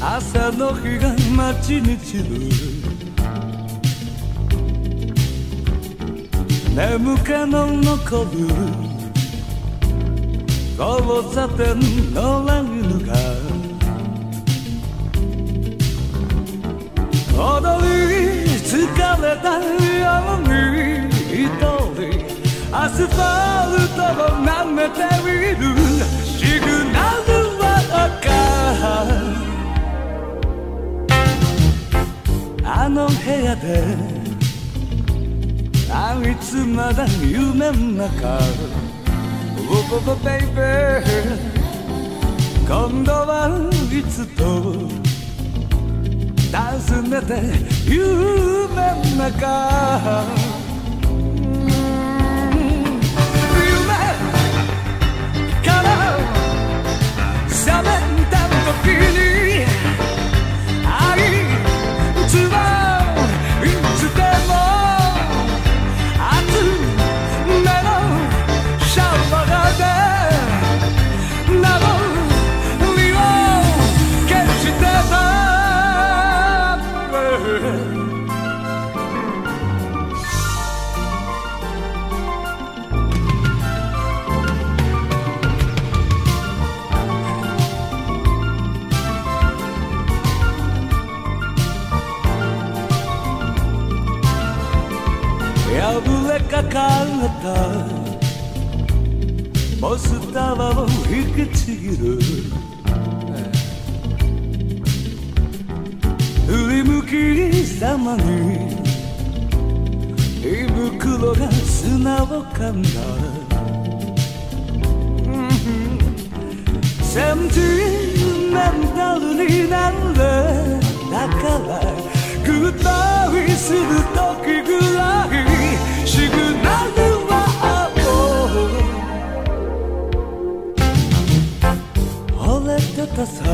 朝の日が街に散る眠気の残る交差点のラインが踊り疲れたように一人アスファルトを舐めているシグナルは赤あの部屋であいつまだ夢の中Oh baby 今度はいつと尋ねて夢の中夢から覚めた時にあいつはいつでも熱めのシャワーで名残を消してた破れかかったモスタワーを引きちぎる振り向きざまに胃袋が砂を噛んだセンチメンタルになれだからグッバイする時ぐらいシグナルは惚れてたさ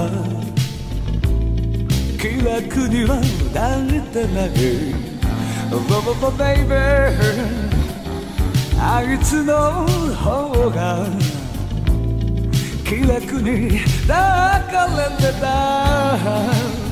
気楽には抱いてないベイベーあいつの方が気楽に抱かれてた